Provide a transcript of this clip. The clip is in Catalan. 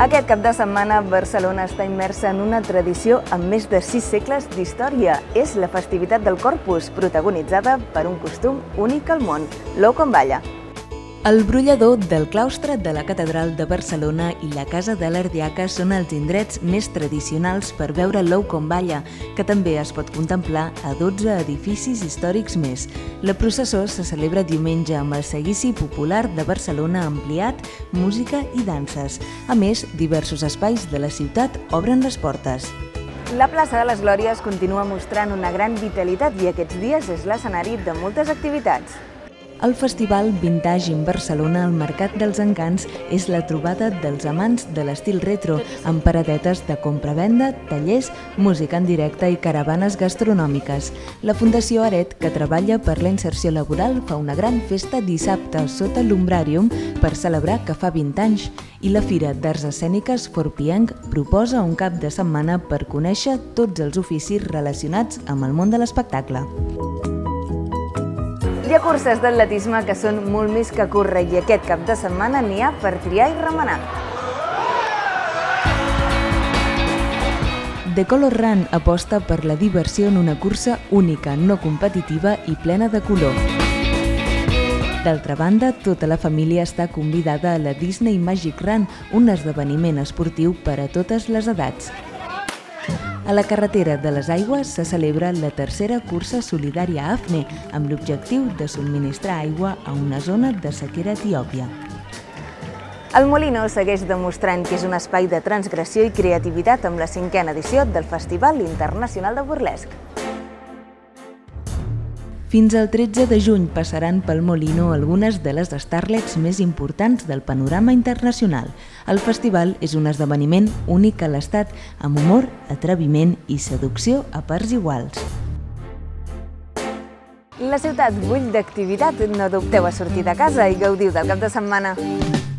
Aquest cap de setmana, Barcelona està immersa en una tradició amb més de 6 segles d'història. És la festivitat del Corpus, protagonitzada per un costum únic al món, l'ou com balla. El brollador del claustre de la Catedral de Barcelona i la Casa de l'Ardiaca són els indrets més tradicionals per veure l'ou com balla, que també es pot contemplar a 12 edificis històrics més. La processó se celebra diumenge amb el seguici popular de Barcelona ampliat, música i danses. A més, diversos espais de la ciutat obren les portes. La plaça de les Glòries continua mostrant una gran vitalitat i aquests dies és l'escenari de moltes activitats. El Festival Vintage in Barcelona al Mercat dels Encants és la trobada dels amants de l'estil retro, amb paradetes de compra-venda, tallers, música en directe i caravanes gastronòmiques. La Fundació Aret, que treballa per la inserció laboral, fa una gran festa dissabte sota l'Ombràrium per celebrar que fa 20 anys, i la Fira d'Arts Escèniques Forpienc proposa un cap de setmana per conèixer tots els oficis relacionats amb el món de l'espectacle. Hi ha curses d'atletisme que són molt més que córrer i aquest cap de setmana n'hi ha per triar i remenar. The Color Run aposta per la diversió en una cursa única, no competitiva i plena de color. D'altra banda, tota la família està convidada a la Disney Magic Run, un esdeveniment esportiu per a totes les edats. A la carretera de les Aigües se celebra la tercera cursa solidària AFNE, amb l'objectiu de subministrar aigua a una zona de sequera a Etiòpia. El Molino segueix demostrant que és un espai de transgressió i creativitat amb la 5a edició del Festival Internacional de Burlesc. Fins al 13 de juny passaran pel Molino algunes de les starlets més importants del panorama internacional. El festival és un esdeveniment únic a l'Estat, amb humor, atreviment i seducció a parts iguals. La ciutat bull d'activitat, no dubteu a sortir de casa i gaudiu del cap de setmana.